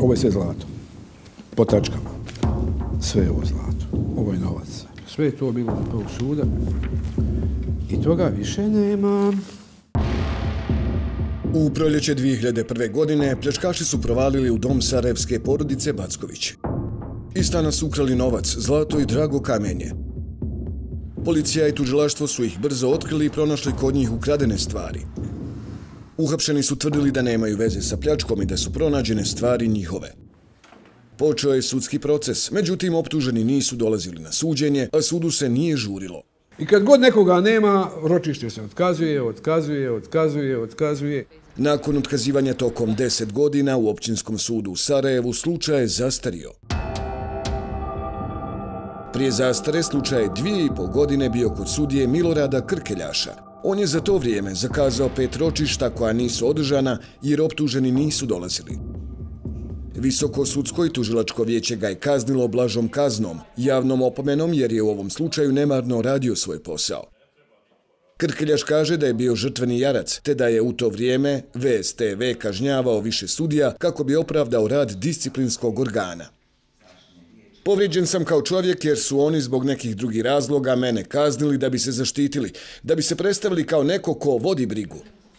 Ovo je sve zlato. Po tačkama. Sve je ovo zlato. Ovo je novac. Sve je to bilo do prvog suda. I toga više nema. U proljeće 2001. godine pljačkaši su provalili u dom sarajevske porodice Backović. Iz stana su ukrali novac, zlato i drago kamenje. Policija i tužilaštvo su ih brzo otkrili i pronašli kod njih ukradene stvari. Uhapšeni su tvrdili da nemaju veze sa pljačkom i da su pronađene stvari njihove. Počeo je sudski proces, međutim optuženi nisu dolazili na suđenje, a sudu se nije žurilo. I kad god nekoga nema, ročište se otkazuje. Nakon otkazivanja tokom 10 godina u Općinskom sudu u Sarajevu slučaj je zastario. Prije zastare slučaj je 2,5 godine bio kod sudije Milorada Krkeljaša. On je za to vrijeme zakazao 5 ročišta koja nisu održana jer optuženi nisu dolazili. Visoko sudsko i tužilačko vijeće ga je kaznilo blažom kaznom, javnom opomenom jer je u ovom slučaju nemarno radio svoj posao. Krkeljaš kaže da je bio žrtveni jarac, te da je u to vrijeme VSTV kažnjavao više sudija kako bi opravdao rad disciplinskog organa. Povrijeđen sam kao čovjek jer su oni zbog nekih drugih razloga mene kaznili da bi se zaštitili, da bi se predstavili kao neko ko vodi brigu.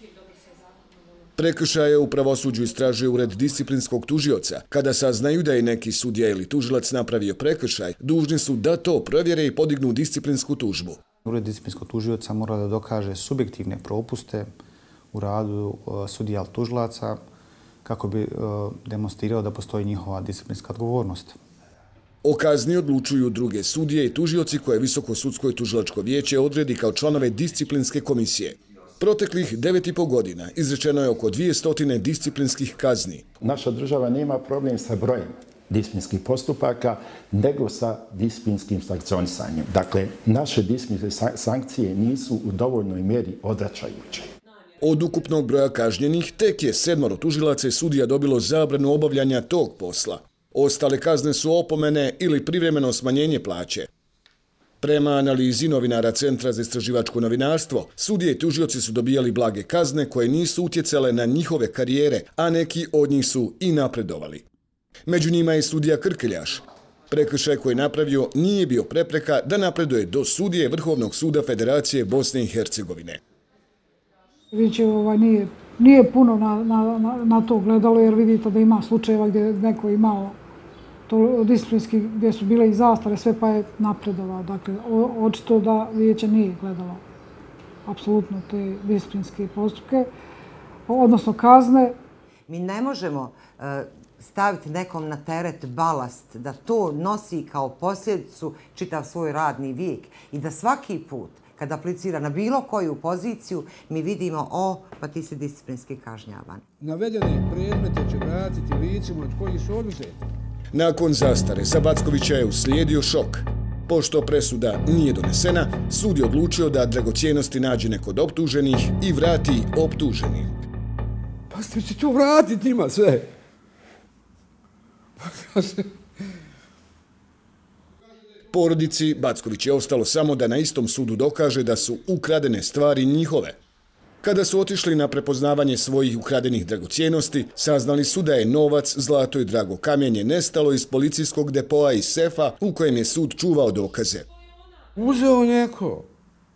Prekršaje u pravosuđu istražuje ured disciplinskog tužioca. Kada saznaju da je neki sudija ili tužilac napravio prekršaj, dužni su da to provjere i podignu disciplinsku tužbu. Ured disciplinskog tužioca mora da dokaže subjektivne propuste u radu sudija ili tužilaca kako bi demonstrirao da postoji njihova disciplinska odgovornost. O kazni odlučuju druge sudije i tužioci koje Visoko sudsko i tužilačko vijeće odredi kao članove disciplinske komisije. Proteklih 9,5 godina izrečeno je oko 200 disciplinskih kazni. Naša država nema problem sa brojem disciplinskih postupaka, nego sa disciplinskim sankcionisanjem. Dakle, naše disciplinske sankcije nisu u dovoljnoj mjeri odvraćajuće. Od ukupnog broja kažnjenih tek je 7 tužilaca i sudija dobilo zabranu obavljanja tog posla. Ostale kazne su opomene ili privremeno smanjenje plaće. Prema analizi novinara Centra za istraživačko novinarstvo, sudije i tužioci su dobijali blage kazne koje nisu utjecale na njihove karijere, a neki od njih su i napredovali. Među njima je sudija Krkeljaš. Prekršaj koji je napravio nije bio prepreka da napreduje do sudije Vrhovnog suda Federacije Bosne i Hercegovine. Viće nije puno na to gledalo jer vidite da ima slučajeva gdje neko imao disciplinski, gdje su bile i zastare, sve pa je napredovao. Dakle, očito da vijeće nije gledalo apsolutno te disciplinske postupke, odnosno kazne. Mi ne možemo staviti nekom na teret balast, da to nosi kao posljedicu čitav svoj radni vijek i da svaki put kad aplicira na bilo koju poziciju, mi vidimo, pa ti si disciplinski kažnjavan. Navedene predmete će vratiti licima od kojih su oduzeti. Nakon zastare za Backovića je uslijedio šok. Pošto presuda nije donesena, sud je odlučio da dragocjenosti nađe kod optuženih i vrati optuženim. Pa ste će to vratiti njima sve. Porodici Backović je ostalo samo da na istom sudu dokaže da su ukradene stvari njihove. Kada su otišli na prepoznavanje svojih ukradenih dragocjenosti, saznali su da je novac, zlato i drago kamenje nestalo iz policijskog depoa i sefa u kojem je sud čuvao dokaze. Uzeo neko,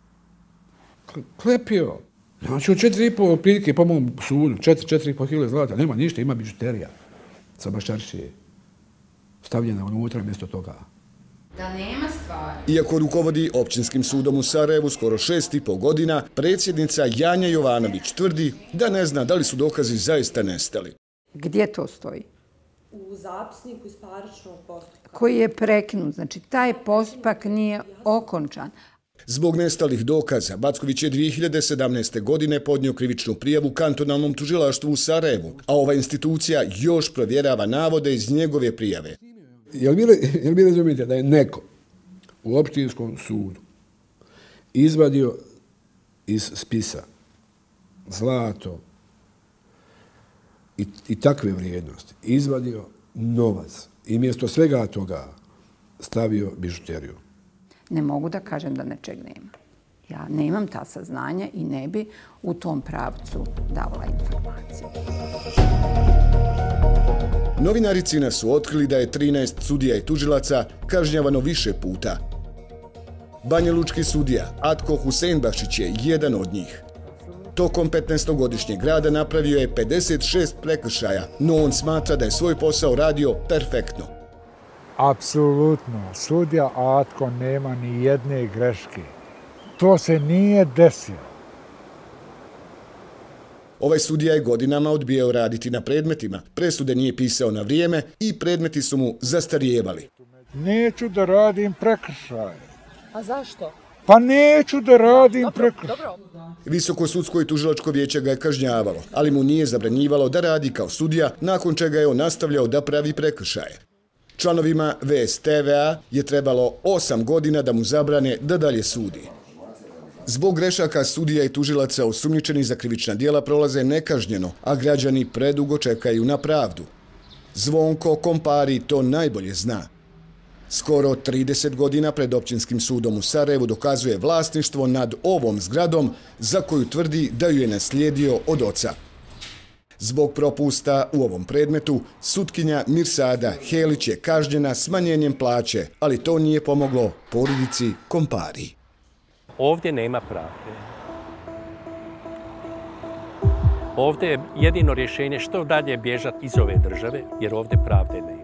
klepio. Znači od 4,5 prilike po mom sudu, 4,5 kile zlata, nema ništa, ima bižuterija sa baščaršije stavljena unutra mjesto toga. Da nema stvari. Iako rukovodi Općinskim sudom u Sarajevu skoro 6,5 godina, predsjednica Janja Jovanović tvrdi da ne zna da li su dokazi zaista nestali. Gdje to stoji? U zapisniku iz parničnog postupka. Koji je prekinut, znači taj postupak nije okončan. Zbog nestalih dokaza, Backović je 2017. godine podnio krivičnu prijavu kantonalnom tužilaštvu u Sarajevu, a ova institucija još provjerava navode iz njegove prijave. Jel mi razumijete da je neko u općinskom sudu izvadio iz spisa zlato i takve vrijednosti, izvadio novac i mjesto svega toga stavio bižuteriju? Ne mogu da kažem da nečeg nema. Ja nemam ta saznanja i ne bi u tom pravcu davala informacije. Novinari CINA su otkrili da je 13 sudija i tužilaca kažnjavano više puta. Banjalučki sudija Atko Husein-Bašić je jedan od njih. Tokom 15-godišnjeg rada napravio je 56 prekršaja, no on smatra da je svoj posao radio perfektno. Apsolutno, sudija Atko nema ni jedne greške. To se nije desilo. Ovaj sudija je godinama odbijao raditi na predmetima, presude nije pisao na vrijeme i predmeti su mu zastarijevali. Neću da radim prekršaje. A zašto? Pa neću da radim prekršaje. Visoko sudsko i tužilačko vijeće ga je kažnjavalo, ali mu nije zabranjivalo da radi kao sudija, nakon čega je on nastavljao da pravi prekršaje. Članovima VSTVA je trebalo 8 godina da mu zabrane da dalje sudi. Zbog grešaka sudija i tužilaca osumnjičeni za krivična djela prolaze nekažnjeno, a građani predugo čekaju na pravdu. Zvonko Kompari to najbolje zna. Skoro 30 godina pred općinskim sudom u Sarajevu dokazuje vlasništvo nad ovom zgradom za koju tvrdi da ju je naslijedio od oca. Zbog propusta u ovom predmetu, sutkinja Mirsada Helić je kažnjena smanjenjem plaće, ali to nije pomoglo porodici Kompari. Ovdje nema pravde. Ovdje je jedino rješenje što dalje bježati iz ove države, jer ovdje pravde nema.